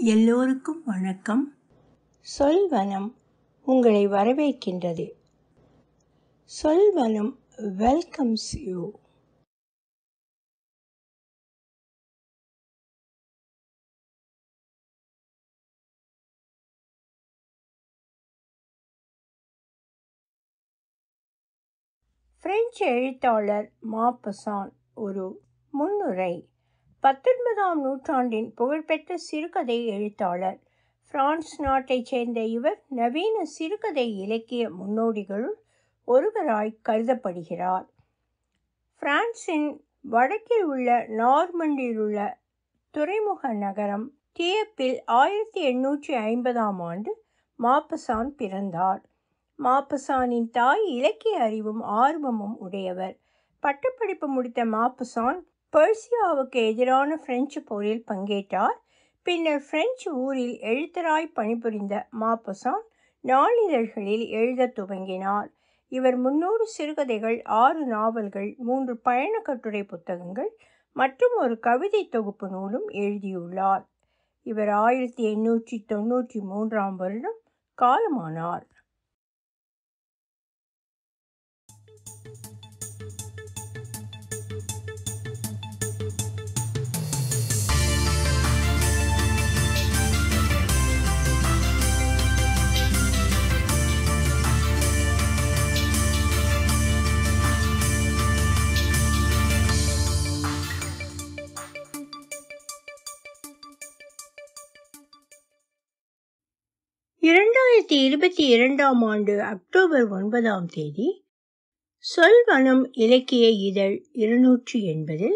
எல்லோருக்கும் வணக்கம். சொல்வனம் உங்களை வரவேற்கின்றது. Solvanam welcomes you. பிரெஞ்சு எழுத்தாளர் மாப்பசான் ஒரு முன்னுரை. 19ஆம் நூற்றாண்டின் புகழ்பெற்ற சிறுகதை எழுத்தாளர். பிரான்ஸ் நாட்டைச் சேர்ந்த இவர் நவீன சிறுகதை இலக்கிய முன்னோடிகளுள் ஒருவராய் கருதப்படுகிறார். பிரான்சின் வடக்கில் உள்ள நார்மண்டில் உள்ள துறைமுக நகரம் டியப்பில் 1850ஆம் ஆண்டு மாப்பசான் பிறந்தார். மாப்பசானின் தாய் இலக்கிய அறிவும் ஆர்வமும் உடையவர். பட்டப்படிப்பு முடித்த மாப்பசான் பெர்சியாவுக்கு எதிரான பிரெஞ்சு போரில் பங்கேற்றார். பின்னர் பிரெஞ்சு ஊரில் எழுத்தராய் பணிபுரிந்த மாப்பசான் நாளிதழ்களில் எழுத துவங்கினார். இவர் 300 சிறுகதைகள், 6 நாவல்கள், 3 பயண கட்டுரை புத்தகங்கள் மற்றும் ஒரு கவிதை தொகுப்பு நூலும் எழுதியுள்ளார். இவர் 1893ஆம் வருடம் காலமானார். ஆண்டு அக்டோபர் 9ஆம் தேதி சொல்வனம் இலக்கிய இதழ் 280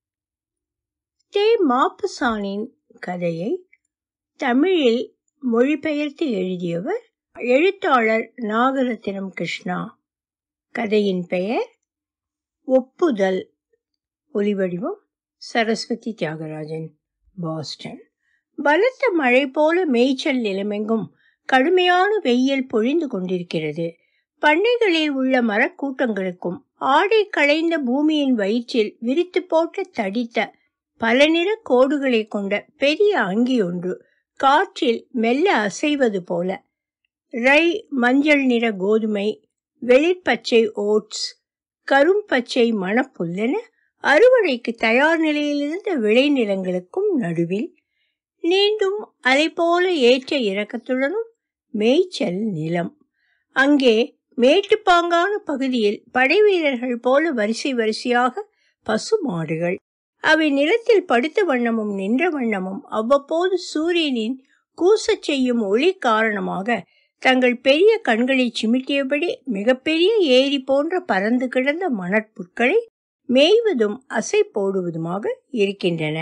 மாப்பசானின் கதையை தமிழில் மொழிபெயர்த்து எழுதியவர் எழுத்தாளர் நாகரத்தினம் கிருஷ்ணா. கதையின் பெயர் ஒப்புதல். ஒலிவடிவம் சரஸ்வதி தியாகராஜன், பாஸ்டன். பலத்த மழை போல மேய்ச்சல் நிலமெங்கும் கடுமையான வெயில் பொழிந்து கொண்டிருக்கிறது. பண்ணைகளில் உள்ள மரக்கூட்டங்களுக்கும் ஆடை களைந்த பூமியின் வயிற்றில் விரித்து போட்ட தடித்த பல நிற கோடுகளை கொண்ட பெரிய அங்கி ஒன்று காற்றில் மெல்ல அசைவது போல ரை, மஞ்சள் நிற கோதுமை, வெளிர்பச்சை ஓட்ஸ், கரும்பச்சை மணப்புல்லென அறுவடைக்கு தயார் நிலையில் இருந்த விளைநிலங்களுக்கும் நடுவில் நீண்டும் அலை போல ஏற்ற இறக்கத்துடனும் மேய்ச்சல் நிலம். அங்கே மேட்டுப்பாங்கான பகுதியில் படை வீரர்கள் போல வரிசை வரிசையாக பசு மாடுகள். அவை நிலத்தில் படுத்த வண்ணமும் நின்ற வண்ணமும் அவ்வப்போது சூரியனின் கூசச் செய்யும் ஒளி காரணமாக தங்கள் பெரிய கண்களை சிமிட்டியபடி மிகப்பெரிய ஏரி போன்ற பறந்து கிடந்த மணற்புற்களை மேய்வதும் அசை போடுவதுமாக இருக்கின்றன.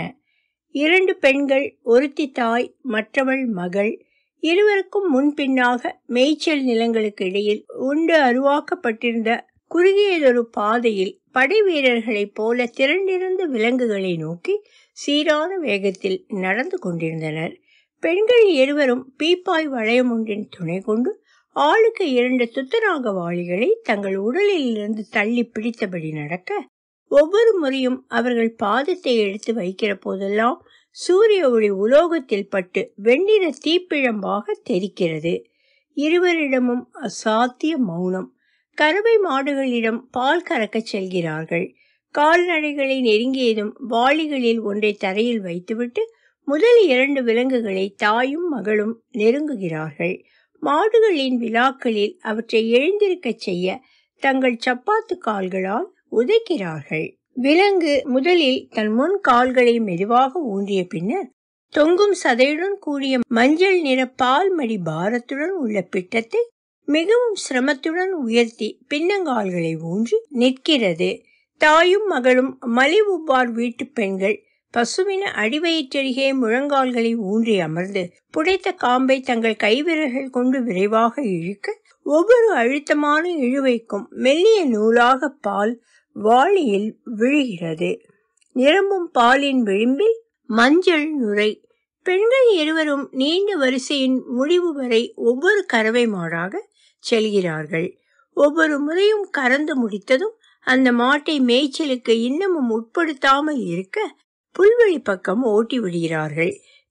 2 பெண்கள், ஒருத்தி தாய், மற்றவள் மகள், இருவருக்கும் முன்பின்னாக மேய்ச்சல் நிலங்களுக்கு இடையில் உண்டு அருவாக்கப்பட்டிருந்த குறுகியதொரு பாதையில் படை வீரர்களைப் போல திரண்டிருந்த விலங்குகளை நோக்கி சீரான வேகத்தில் நடந்து கொண்டிருந்தனர். பெண்கள் இருவரும் பீப்பாய் வளையம் ஒன்றின் துணை கொண்டு ஆளுக்கு 2 துத்தநாக வாளிகளை தங்கள் உடலில் இருந்து தள்ளி பிடித்தபடி நடக்க, ஒவ்வொரு முறையும் அவர்கள் பாதத்தை எடுத்து வைக்கிற போதெல்லாம் சூரிய ஒளி உலோகத்தில் பட்டு வெண்ணிற தீப்பிழம்பாக தெரிக்கிறது. இருவரிடமும் அசாத்திய மௌனம். கறவை மாடுகளிடம் பால் கறக்க செல்கிறார்கள். கால்நடைகளை நெருங்கியதும் வாளிகளில் ஒன்றை தரையில் வைத்துவிட்டு முதல் 2 விலங்குகளை தாயும் மகளும் நெருங்குகிறார்கள். மாடுகளின் விழாக்களில் அவற்றை எழுந்திருக்க செய்ய தங்கள் சப்பாத்து கால்களால் உதைக்கிறார்கள். விலங்கு முதலில் தன் முன் கால்களை மெதுவாக ஊன்றிய பின்னர் தொங்கும் சதையுடன் கூடிய மஞ்சள் நிற பால்மடி பாரத்துடன் உள்ள பிட்டத்தை மிகவும் சிரமத்துடன் உயர்த்தி பின்னங்கால்களை ஊன்றி நிற்கிறது. தாயும் மகளும் மலிவுப்பார் வீட்டு பெண்கள் பசுவின அடிவயிற்றருகே முழங்கால்களை ஊன்றி அமர்ந்து புடைத்த காம்பை தங்கள் கைவிரல்கள் கொண்டு விரைவாக இழுக்க, ஒவ்வொரு அழுத்தமான இழுவைக்கும் மெல்லிய நூலாக பால் வாளியில் விழுகிறது. நிரம்பும் பாலின் விளிம்பில் மஞ்சள் நுரை. பெண்கள் இருவரும் நீண்ட வரிசையின் முடிவு வரை ஒவ்வொரு கறவை மாடாக செல்கிறார்கள். ஒவ்வொரு முறையும் கறந்து முடித்ததும் அந்த மாட்டை மேய்ச்சலுக்கு இன்னமும் உட்படுத்தாமல் இருக்க புல்வெளி பக்கம் ஓட்டி விடுகிறார்கள்.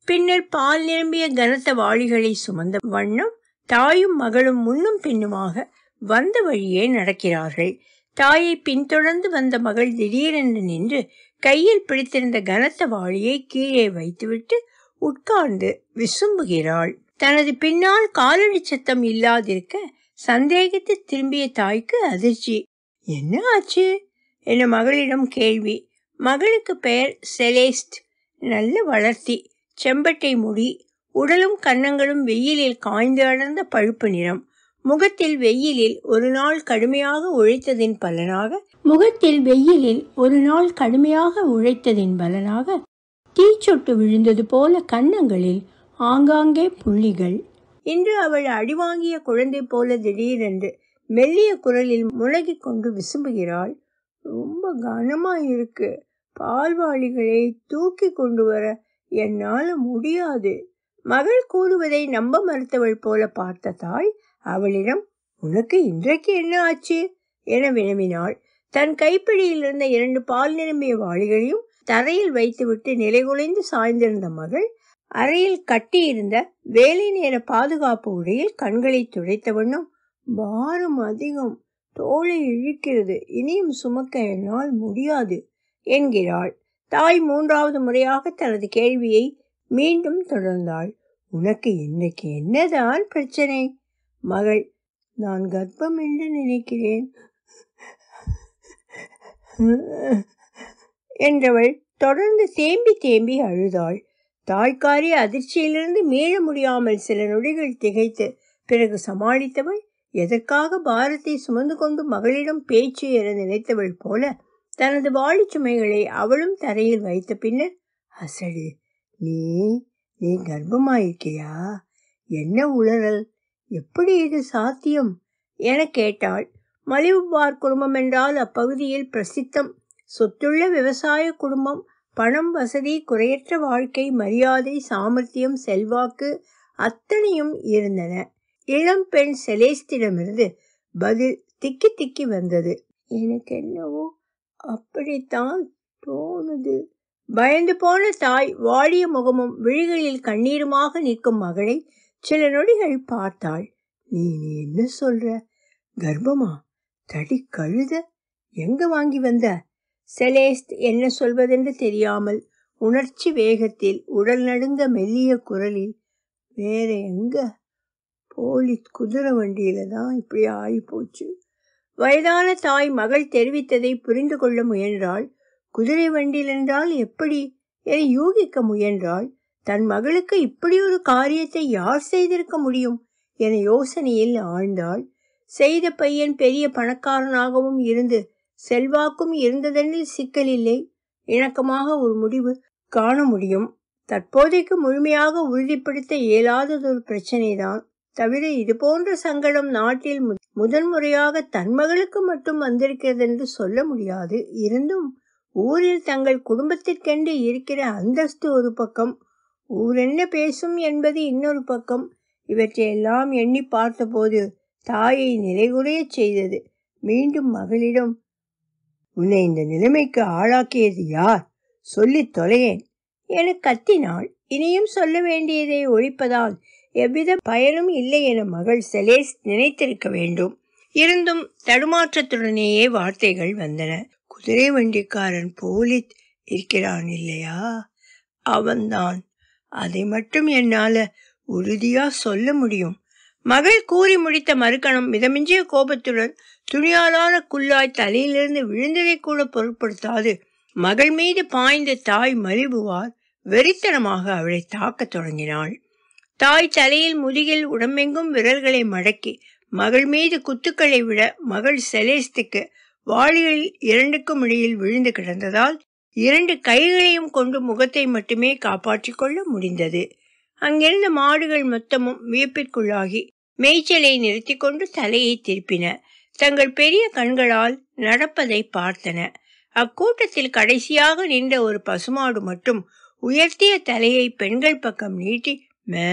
பின்னர் பால் நிரம்பிய கனத்த வாளிகளை சுமந்த வண்ணம் தாயும் மகளும் முன்னும் பின்னுமாக வந்த வழியே நடக்கிறார்கள். தாயை பின்தொடர்ந்து வந்த மகள் திடீரென்று நின்று கையில் பிடித்திருந்த கனத்த வாளியை கீழே வைத்துவிட்டு உட்கார்ந்து விசும்புகிறாள். தனது பின்னால் காலடி சத்தம் இல்லாதிருக்க சந்தேகித்து திரும்பிய தாய்க்கு அதிர்ச்சி. என்ன ஆச்சு என மகளிடம் கேள்வி. மகளுக்கு பெயர் செலேஸ்ட். நல்ல வளர்த்தி, செம்பட்டை முடி, உடலும் கன்னங்களும் வெயிலில் காய்ந்து அடர்ந்த பழுப்பு நிறம். முகத்தில் வெயிலில் ஒரு நாள் கடுமையாக உழைத்ததின் பலனாக தீச்சொட்டு விழுந்தது போல கன்னங்களில் ஆங்காங்கே புள்ளிகள். இன்று அவள் அடிவாங்கிய குழந்தை போல திடீரென்று மெல்லிய குரலில் முழகி கொண்டு விசும்புகிறாள். ரொம்ப கனமாயிருக்கு. பால்வாளிகளை தூக்கி கொண்டு வர என்னால முடியாது. மகள் கூறுவதை நம்ப மறுத்தவள் போல பார்த்த தாய் அவளிடம், உனக்கு இன்றைக்கு என்ன ஆச்சு என வினவினாள். தன் கைப்பிடியில் இருந்த 2 பால் நிரம்பிய வாளிகளையும் தரையில் வைத்துவிட்டு நிலைகுலைந்து சாய்ந்திருந்த மகள் அறையில் கட்டியிருந்த வேலை நேர பாதுகாப்பு உடையில் கண்களை துடைத்த வண்ணம், பாரம் அதிகம், தோளை இழுக்கிறது, இனியும் சுமக்க என்னால் முடியாது என்கிறாள். தாய் 3வது முறையாக தனது கேள்வியை மீண்டும் தொடர்ந்தாள். உனக்கு இன்னைக்கு என்னதான் பிரச்சனை? மகள், நான் கர்ப்பம் என்று நினைக்கிறேன் என்றவள் தொடர்ந்து தேம்பி தேம்பி அழுதாள். தாய்க்காரி அதிர்ச்சியிலிருந்து மீள முடியாமல் சில நொடிகள் திகைத்து பிறகு சமாளித்தவள் எதற்காக பாரத்தை சுமந்து கொண்டு மகளிடம் பேச்சு என நினைத்தவள் போல தனது வாளி சுமைகளை அவளும் தரையில் வைத்த பின்னர், அசடு, நீ கர்ப்பமாயிருக்கியா? என்ன உளறல்? எப்படி இது சாத்தியம் என கேட்டாள். மலிவுபார் குடும்பம் என்றால் அப்பகுதியில் பிரசித்தம். சொத்துள்ள விவசாய குடும்பம். பணம், வசதி, குறையற்ற வாழ்க்கை, மரியாதை, சாமர்த்தியம், செல்வாக்கு அத்தனையும் இருந்தன. இளம் பெண் செலேஸ்டிடமிருந்து பதில் திக்கி திக்கி வந்தது. எனக்கு என்னவோ அப்படித்தான் தோணுது. பயந்து போன தாய் வாடிய முகமும் விழிகளில் கண்ணீருமாக நிற்கும் மகளை சில நொடிகள் பார்த்தாள். நீ என்ன சொல்ற? கர்ப்பமா? தடி கழுத, எங்க வாங்கி வந்த? செலேஸ்ட் என்ன சொல்வதென்று தெரியாமல் உணர்ச்சி வேகத்தில் உடல் நடுங்க மெல்லிய குரலில், வேற எங்க, போலீஸ் குதிரை வண்டியில தான் இப்படி ஆகி போச்சு. வயதான தாய் மகள் தெரிவித்ததை புரிந்து கொள்ள முயன்றாள். குதிரை வண்டியில் என்றால் எப்படி என யூகிக்க முயன்றாள். தன் மகளுக்கு இப்படி ஒரு காரியத்தை யார் செய்திருக்க முடியும் என யோசனையில் ஆழ்ந்தாள். செய்த பையன் பெரிய பணக்காரனாகவும் இருந்து செல்வாக்கும் இருந்ததெனில் சிக்கலில்லை. இணக்கமாக ஒரு முடிவு காண முடியும். தற்போதைக்கு முழுமையாக உறுதிப்படுத்த இயலாததொரு பிரச்சனைதான். தவிர இது போன்ற சங்கடம் நாட்டில் முதன்முறையாக தன் மகளுக்கு மட்டும் வந்திருக்கிறதென்று சொல்ல முடியாது. இருந்தும் ஊரில் தங்கள் குடும்பத்திற்கென்று இருக்கிற அந்தஸ்து ஒரு பக்கம், ஊர் என்ன பேசும் என்பது இன்னொரு பக்கம். இவற்றையெல்லாம் எண்ணி பார்த்தபோது தாயை நிலைகுறைய செய்தது. மீண்டும் மகளிடம், உன்னை இந்த நிலைமைக்கு ஆளாக்கியது யார்? சொல்லி தொலையேன் என கத்தினாள். இனியும் சொல்ல வேண்டியதை ஒழிப்பதால் எவ்வித பயனும் இல்லை என மகள் செலேஸ்ட் நினைத்திருக்க வேண்டும். இருந்தும் தடுமாற்றத்துடனேயே வார்த்தைகள் வந்தன. குதிரை வண்டிக்காரன் போலீஸ் இருக்கிறான் இல்லையா, அவன்தான். அதை மட்டும் என்னால உறுதியா சொல்ல முடியும். மகள் கூறி முடித்த மறுகணம் மிதமிஞ்சிய கோபத்துடன் துணியாலான குல்லாய் தலையிலிருந்து விழுந்ததை கூட பொருட்படுத்தாது மகள் மீது பாய்ந்த தாய் மலிபுவார் வெறித்தனமாக அவளை தாக்கத் தொடங்கினாள். தாய் தலையில், முதுகில், உடம்பெங்கும் விரல்களை மடக்கி மகள் மீது குத்துக்களை விட மகள் செலேஸ்டுக்கு வாளிகளில் 2க்கும் இடையில் விழுந்து கிடந்ததால் 2 கைகளையும் கொண்டு முகத்தை மட்டுமே காப்பாற்றிக் கொள்ள முடிந்தது. அங்கிருந்த மாடுகள் மொத்தமும் வியப்பிற்குள்ளாகி மேய்ச்சலை நிறுத்தி கொண்டு தலையை திருப்பின. தங்கள் பெரிய கண்களால் நடப்பதை பார்த்தன. அக்கூட்டத்தில் கடைசியாக நின்ற ஒரு பசுமாடு மட்டும் உயர்த்திய தலையை பெண்கள் பக்கம் நீட்டி மே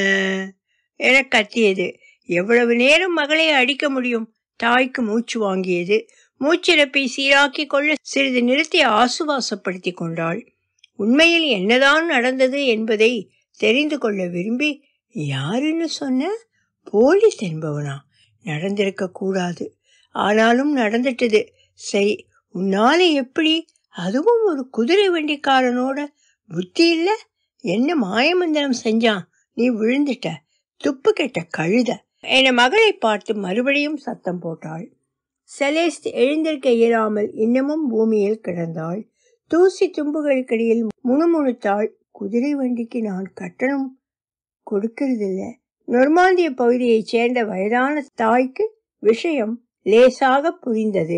என கத்தியது. எவ்வளவு நேரம் மகளை அடிக்க முடியும்? தாய்க்கு மூச்சு வாங்கியது. மூச்சிறப்பை சீராக்கி கொள்ள சிறிது நிறுத்தி ஆசுவாசப்படுத்தி கொண்டாள். உண்மையில் என்னதான் நடந்தது என்பதை தெரிந்து கொள்ள விரும்பி, யாருன்னு சொன்ன? போலீஸ் என்பவனா? நடந்திருக்க கூடாது, ஆனாலும் நடந்துட்டது. சரி, உன்னால எப்படி? அதுவும் ஒரு குதிரை வண்டிக்காரனோட. புத்தி இல்ல? என்ன மாயமந்திரம் செஞ்சான்? நீ விழுந்துட்ட, துப்பு கெட்ட கழுத என மகளை பார்த்து மறுபடியும் சத்தம் போட்டாள். செலேஸ்ட் எழுந்திருக்க இயலாமல் இன்னமும் பூமியில் கிடந்தாள். தூசி தும்புகளுக்கிடையில் முணுமுணுத்தாள். குதிரை வண்டிக்கு நான் கட்டணம் கொடுக்கறதில்ல. நொர்மாந்திய பகுதியைச் சேர்ந்த வயதான தாய்க்கு விஷயம் லேசாக புரிந்தது.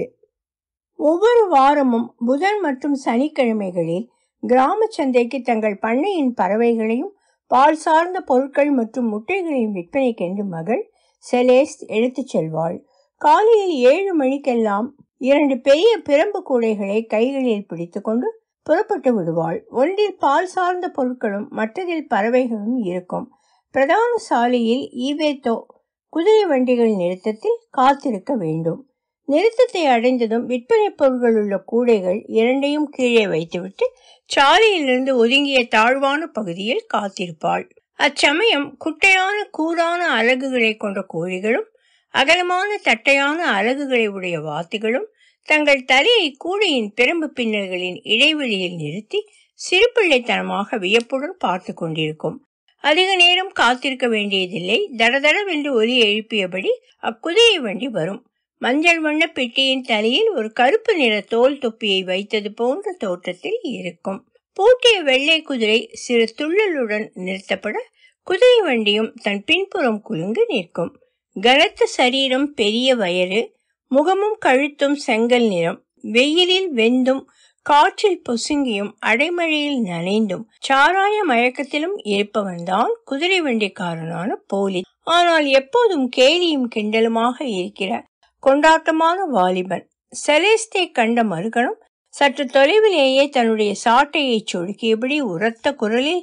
ஒவ்வொரு வாரமும் புதன் மற்றும் சனிக்கிழமைகளில் கிராம சந்தைக்கு தங்கள் பண்ணையின் பறவைகளையும் பால் சார்ந்த பொருட்கள் மற்றும் முட்டைகளையும் விற்பனைக்கென்று மகள் செலேஸ்ட் எடுத்துச் செல்வாள். காலையில் 7 மணிக்கெல்லாம் 2 பெரிய பிரம்பு கூடைகளை கைகளில் பிடித்து கொண்டு புறப்பட்டு விடுவாள். ஒன்றில் பால் சார்ந்த பொருட்களும் மற்றதில் பறவைகளும் இருக்கும். பிரதான சாலையில் ஈவேத்தோ குதிரை வண்டிகள் நிறுத்தத்தில் காத்திருக்க வேண்டும். நிறுத்தத்தை அடைந்ததும் விற்பனை பொருட்கள் உள்ள கூடைகள் 2ஐயும் கீழே வைத்துவிட்டு சாலையிலிருந்து ஒதுங்கிய தாழ்வான பகுதியில் காத்திருப்பாள். அச்சமயம் குட்டையான கூரான அலகுகளை கொண்ட கோழிகளும் அகலமான தட்டையான அலகுகளை உடைய வாத்துகளும் தங்கள் தலையை கூடையின் பிரம்பு பின்னல்களின் இடைவெளியில் நிறுத்தி சிறுபிள்ளைத்தனமாக வியப்புடன் பார்த்து கொண்டிருக்கும். அதிக நேரம் காத்திருக்க வேண்டியதில்லை. தடதடவென்று ஒலி எழுப்பியபடி அக்குதிரை வண்டி வரும். மஞ்சள் வண்ண பெட்டியின் தலையில் ஒரு கருப்பு நிற தோல் தொப்பியை வைத்தது போன்ற தோற்றத்தில் இருக்கும். பூட்டிய வெள்ளை குதிரை சிறு துள்ளலுடன் நிறுத்தப்பட குதிரை வண்டியும் தன் பின்புறம் குலுங்கு நிற்கும். கனத்த சரீரம், பெரிய வயறு, முகமும் கழுத்தும் செங்கல் நிறம். வெயிலில் வெந்தும் காற்றில் பொசுங்கியும் அடைமழையில் நனைந்தும் சாராய மயக்கத்திலும் இருப்பவன்தான் குதிரை வண்டிக்காரனான போலீஸ். ஆனால் எப்போதும் கேலியும் கிண்டலுமாக இருக்கிற கொண்டாட்டமான வாலிபன். செலேஸ்டை கண்ட மறுகணம் சற்று தொலைவிலேயே தன்னுடைய சாட்டையை சொடுக்கியபடி உரத்த குரலில்,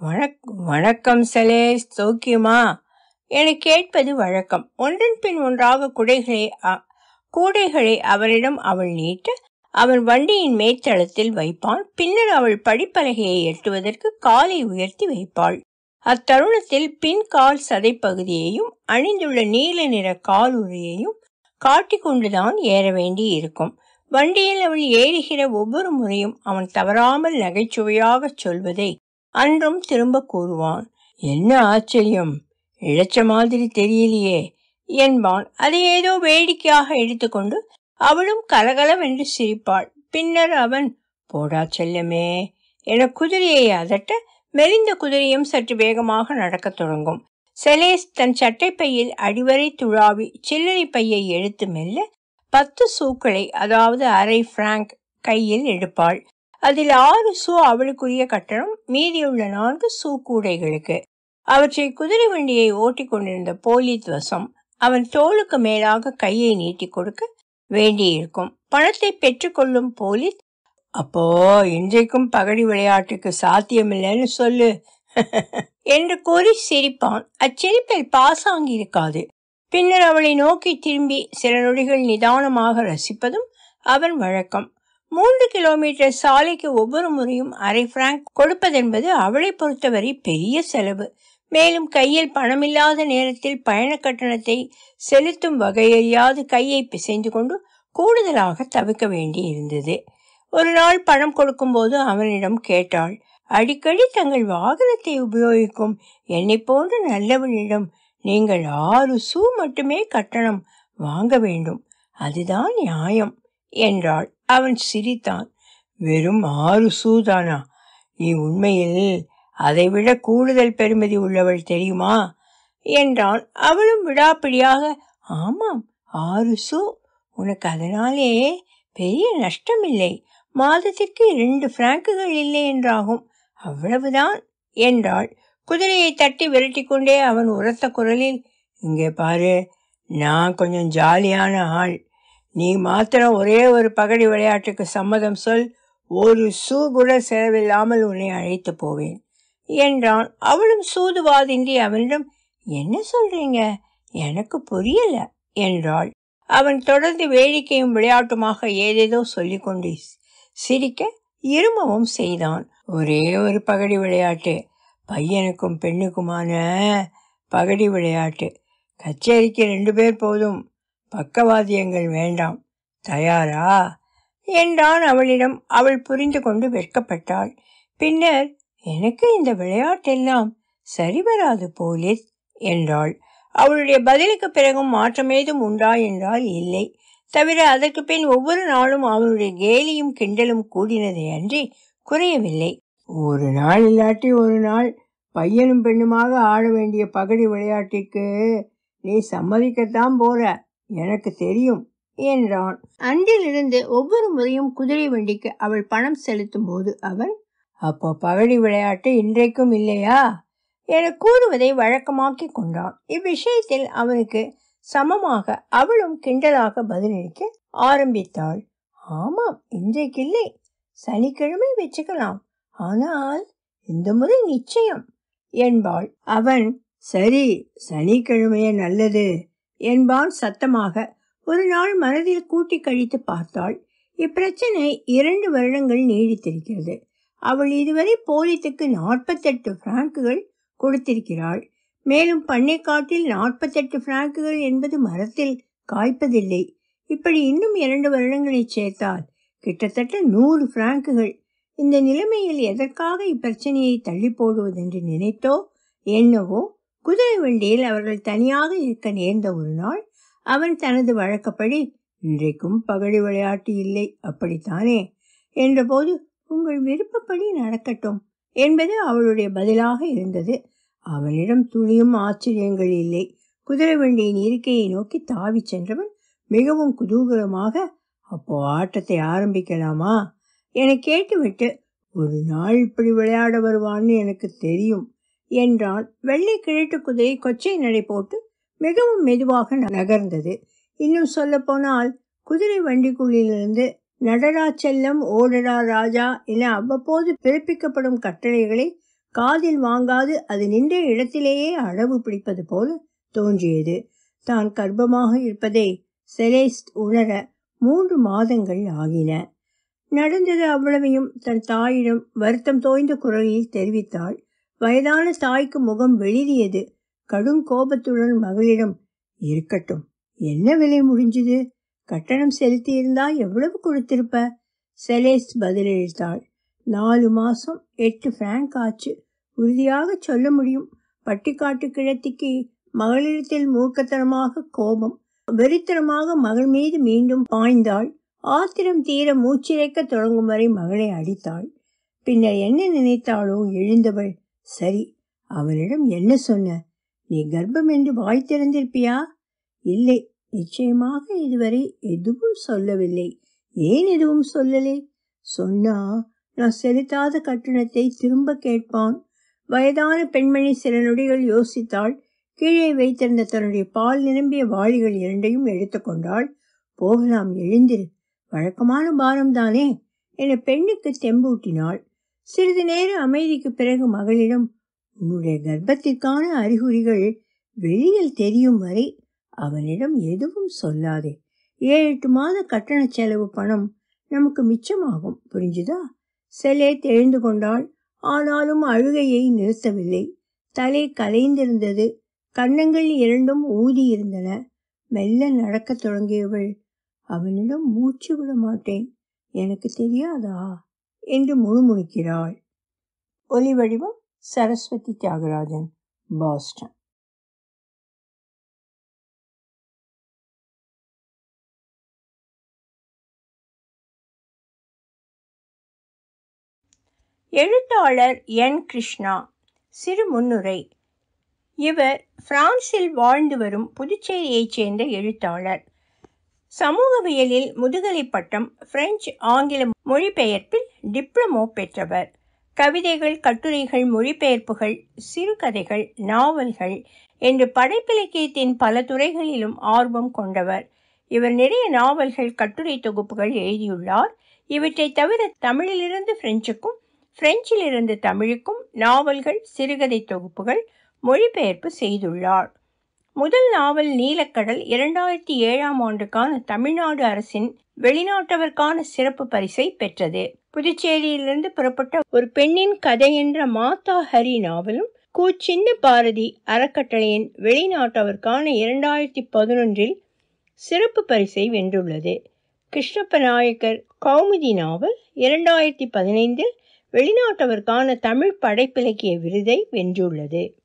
வணக்கம் செலேஸ்ட், சௌக்கியமா என கேட்பது வழக்கம். ஒன்றன் பின் ஒன்றாக கூடைகளை அவரிடம் அவள் நீட்ட அவன் வண்டியின் மேற்தளத்தில் வைப்பான். பின்னர் அவள் படிப்பலகையை எட்டுவதற்கு காலை உயர்த்தி வைப்பாள். அத்தருணத்தில் பின் கால் சதை பகுதியையும் அணிந்துள்ள நீல நிற கால் உரையையும் காட்டிக்கொண்டுதான் ஏற வேண்டி இருக்கும். வண்டியில் அவள் ஏறுகிற ஒவ்வொரு முறையும் அவன் தவறாமல் நகைச்சுவையாக சொல்வதை அன்றும் திரும்ப கூறுவான். என்ன ஆச்சரியம், இழைச்ச மாதிரி தெரியலையே என்பான். அதை ஏதோ வேடிக்கையாக எடுத்துக்கொண்டு அவளும் கலகலவென்று சிரிப்பாள். பின்னர் அவன், போடா செல்லமே என குதிரையை அதட்ட மெலிந்த குதிரையும் சற்று வேகமாக நடக்கத் தொடங்கும். செலேஸ்ட் தன் சட்டை பையில் அடிவரை துழாவி சில்லறை பையை எடுத்து மெல்ல 10 சூக்களை, அதாவது அரை பிராங்க் கையில் எடுப்பாள். அதில் 6 சூ அவளுக்குரிய கட்டணம், மீதியுள்ள 4 சூ கூடைகளுக்கு. அவற்றை குதிரை வண்டியை ஓட்டி கொண்டிருந்த போலீஸ் வசம் அவன் தோளுக்கு மேலாக கையை நீட்டி கொடுக்க வேண்டியிருக்கும். பணத்தை பெற்றுக்கொள்ளும் போலீஸ், அப்போ இன்றைக்கும் பகடி விளையாட்டுக்கு சாத்தியமில்லைன்னு சொல்லு என்று கூறி சிரிப்பான். அச்சிரிப்பில் பாசாங்கி இருக்காது. பின்னர் அவளை நோக்கி திரும்பி சில நொடிகள் நிதானமாக ரசிப்பதும் அவன் வழக்கம். 3 கிலோமீட்டர் சாலைக்கு ஒவ்வொரு முறையும் அரை பிராங்க் கொடுப்பதென்பது அவளை பொறுத்தவரை பெரிய செலவு. மேலும் கையில் பணமில்லாத நேரத்தில் பயண கட்டணத்தை செலுத்தும் வகையறியாது கையை பிசைந்து கொண்டு கூடுதலாக தவிக்க வேண்டி இருந்தது. ஒரு நாள் பணம் கொடுக்கும் போது அவனிடம் கேட்டாள், அடிக்கடி தங்கள் வாகனத்தை உபயோகிக்கும் என்னை போன்ற நல்லவனிடம் நீங்கள் 6 சூ மட்டுமே கட்டணம் வாங்க வேண்டும், அதுதான் நியாயம் என்றாள். அவன் சிரித்தான். வெறும் 6 சூ தானா? நீ உண்மையில் அதைவிட கூடுதல் பெருமதி உள்ளவள் தெரியுமா என்றான். அவளும் விடாப்பிடியாக, ஆமாம் 6 சூ, உனக்கு அதனாலே பெரிய நஷ்டமில்லை, மாதத்திற்கு 2 பிராங்குகள் இல்லை என்றாகும், அவ்வளவுதான் என்றாள். குதிரையை தட்டி விரட்டி கொண்டே அவன் உரத்த குரலில், இங்கே பாரு, நான் கொஞ்சம் ஜாலியான ஆள், நீ மாத்திரம் ஒரே ஒரு பகடி விளையாட்டுக்கு சம்மதம் சொல், 1 சூ கூட செலவில்லாமல் உன்னை அழைத்து போவேன் என்றான். அவளும் சூதுவாதின்றி அவனிடம், என்ன சொல்றீங்க, எனக்கு புரியல என்றாள். அவன் தொடர்ந்து வேடிக்கையும் விளையாட்டுமாக ஏதேதோ சொல்லிக்கொண்டு சிரிக்க இருமவும் செய்தான். ஒரே ஒரு பகடி விளையாட்டு, பையனுக்கும் பெண்ணுக்குமான பகடி விளையாட்டு. கச்சேரிக்கு 2 பேர் போதும், பக்கவாத்தியங்கள் வேண்டாம். தயாரா என்றான் அவளிடம். அவள் புரிந்து கொண்டு வெட்கப்பட்டாள். பின்னர், எனக்கு இந்த விளையாட்டெல்லாம் சரிவராது போலீஸ் என்றாள். அவளுடைய பதிலுக்கு பிறகும் மாற்றமேதும் உண்டா என்றால் இல்லை. தவிர அதற்கு பின் ஒவ்வொரு நாளும் அவளுடைய கேலியும் கிண்டலும் கூடினதை அன்றி குறையவில்லை. ஒரு நாள் இல்லாட்டி ஒரு நாள் பையனும் பெண்ணுமாக ஆட வேண்டிய பகடி விளையாட்டிற்கு நீ சம்மதிக்கத்தான் போற, எனக்கு தெரியும் என்றான். அன்றிலிருந்து ஒவ்வொரு முறையும் குதிரை வண்டிக்கு அவள் பணம் செலுத்தும் போது அவன், அப்போ பகடி விளையாட்டு இன்றைக்கும் இல்லையா என கூறுவதை வழக்கமாக்கி கொண்டான். இவ்விஷயத்தில் அவனுக்கு சமமாக அவளும் கிண்டலாக பதிலளிக்க ஆரம்பித்தாள். ஆமாம், இன்றைக்கில்லை, சனிக்கிழமை வச்சுக்கலாம், ஆனால் இந்த முறை நிச்சயம் என்பாள். அவன், சரி, சனிக்கிழமைய நல்லது என்பான் சத்தமாக. ஒரு நாள் மனதில் கூட்டி கழித்து பார்த்தாள். இப்பிரச்சனை 2 வருடங்கள் நீடித்திருக்கிறது. அவள் இதுவரை போலீத்துக்கு 48 பிராங்குகள் கொடுத்திருக்கிறாள். மேலும் பண்ணைக்காட்டில் 48 பிராங்குகள் என்பது மரத்தில் காய்ப்பதில்லை. இப்படி இன்னும் 2 வருடங்களை சேர்த்தால் கிட்டத்தட்ட 100 பிராங்குகள். இந்த நிலைமையில் எதற்காக இப்பிரச்சனையை தள்ளி போடுவதென்று நினைத்தோ என்னவோ குதிரை வண்டியில் அவர்கள் தனியாக இருக்க நேர்ந்த ஒரு நாள் அவன் தனது வழக்கப்படி, இன்றைக்கும் பகடி விளையாட்டு இல்லை, அப்படித்தானே என்றபோது, உங்கள் விருப்பப்படி நடக்கட்டும் என்பது அவளுடைய பதிலாக இருந்தது. அவனிடம் துணியும் ஆச்சரியங்கள் இல்லை. குதிரை வண்டியின் இருக்கையை நோக்கி தாவி சென்றவன் மிகவும் குதூகலமாக, அப்போ ஆட்டத்தை ஆரம்பிக்கலாமா என கேட்டுவிட்டு, ஒரு நாள் இப்படி விளையாட வருவான்னு எனக்கு தெரியும் என்றான். வெள்ளை கிழட்டு குதிரை கொச்சை நடை போட்டு மிகவும் மெதுவாக நகர்ந்தது. இன்னும் சொல்ல போனால் குதிரை வண்டிக்குள்ளிலிருந்து நடடா செல்லம், ஓடடா ராஜா என அவ்வப்போது பிறப்பிக்கப்படும் கட்டளைகளை காதில் வாங்காது அது நின்ற இடத்திலேயே அடவு பிடிப்பது போல தோன்றியது. தான் கர்ப்பமாக இருப்பதை செலேஸ்ட் உணர 3 மாதங்கள் ஆகின. நடந்தது அவ்வளவையும் தன் தாயிடம் வருத்தம் தோய்ந்த குரலில் தெரிவித்தாள். வயதான தாய்க்கு முகம் வெளிரியது. கடும் கோபத்துடன் மகளிடம், இருக்கட்டும், என்ன விலை முடிஞ்சது? கட்டணம் செலுத்தி இருந்தா எவ்வளவு கொடுத்திருப்ப? செலேஸ்ட் பதிலளித்தாள். 4 மாசம் 8 பிராங்க் ஆச்சு. உறுதியாக சொல்ல முடியும். பட்டிக்காட்டு கிழத்திக்கு மகளிடத்தில் மூர்க்கத்தனமாக கோபம். வெறித்தனமாக மகள் மீது மீண்டும் பாய்ந்தாள். ஆத்திரம் தீர மூச்சிறைக்க தொடங்கும் வரை மகளை அடித்தாள். பின்னர் என்ன நினைத்தாளோ எழுந்தவள், சரி, அவனிடம் என்ன சொன்ன? நீ கர்ப்பம் என்று வாய் திறந்திருப்பியா? இல்லை, நிச்சயமாக இதுவரை எதுவும் சொல்லவில்லை. ஏன் எதுவும் சொல்லலை? சொன்னா நான் செலுத்தாத கட்டணத்தை திரும்ப கேட்பான். வயதான பெண்மணி சில நொடிகள் யோசித்தாள். கீழே வைத்திருந்த தன்னுடைய பால் நிரம்பிய வாளிகள் 2ஐயும் எடுத்துக்கொண்டாள். போகலாம், எழுந்திரு, வழக்கமான பாரம்தானே என பெண்ணுக்கு தெம்பூட்டினாள். சிறிது நேர அமைதிக்கு பிறகு மகளிடம், உன்னுடைய கர்ப்பத்திற்கான அறிகுறிகள் வெளியில் தெரியும் வரை அவனிடம் எதுவும் சொல்லாதே. 7-8 மாத கட்டண செலவு பணம் நமக்கு மிச்சமாகும், புரிஞ்சுதா? செலே தெரிந்து கொண்டாள். ஆனாலும் அழுகையை நிறுத்தவில்லை. தலை கலைந்திருந்தது. கன்னங்கள் 2ம் ஊதி இருந்தன. மெல்ல நடக்க தொடங்கியவள், அவனிடம் மூச்சு விட மாட்டேன், எனக்கு தெரியாதா என்று முணுமுணுக்கிறாள். ஒலிவடிவம் சரஸ்வதி தியாகராஜன், பாஸ்டன். எழுத்தாளர் என். கிருஷ்ணா. சிறு முன்னுரை. இவர் பிரான்சில் வாழ்ந்து வரும் புதுச்சேரியைச் சேர்ந்த எழுத்தாளர். சமூகவியலில் முதுகலை பட்டம், பிரெஞ்சு ஆங்கில மொழிபெயர்ப்பில் டிப்ளமோ பெற்றவர். கவிதைகள், கட்டுரைகள், மொழிபெயர்ப்புகள், சிறுகதைகள், நாவல்கள் என்று படைப்பிலக்கியத்தின் பல துறைகளிலும் ஆர்வம் கொண்டவர். இவர் நிறைய நாவல்கள், கட்டுரை தொகுப்புகள் எழுதியுள்ளார். இவற்றை தவிர தமிழிலிருந்து பிரெஞ்சுக்கும், பிரெஞ்சிலிருந்து தமிழுக்கும் நாவல்கள், சிறுகதை தொகுப்புகள் மொழிபெயர்ப்பு செய்துள்ளார். முதல் நாவல் நீலக்கடல் 2007ஆம் ஆண்டுக்கான தமிழ்நாடு அரசின் வெளிநாட்டவர்கான சிறப்பு பரிசை பெற்றது. புதுச்சேரியிலிருந்து புறப்பட்ட ஒரு பெண்ணின் கதை என்ற மாதா ஹரி நாவலும் சின்ன பாரதி அறக்கட்டளையின் வெளிநாட்டவருக்கான 2011 சிறப்பு பரிசை வென்றுள்ளது. கிருஷ்ணப்ப நாயக்கர் கௌமுதி நாவல் 2015 வெளிநாட்டவருக்கான தமிழ் படைப்பிலக்கிய விருதை வென்றுள்ளது.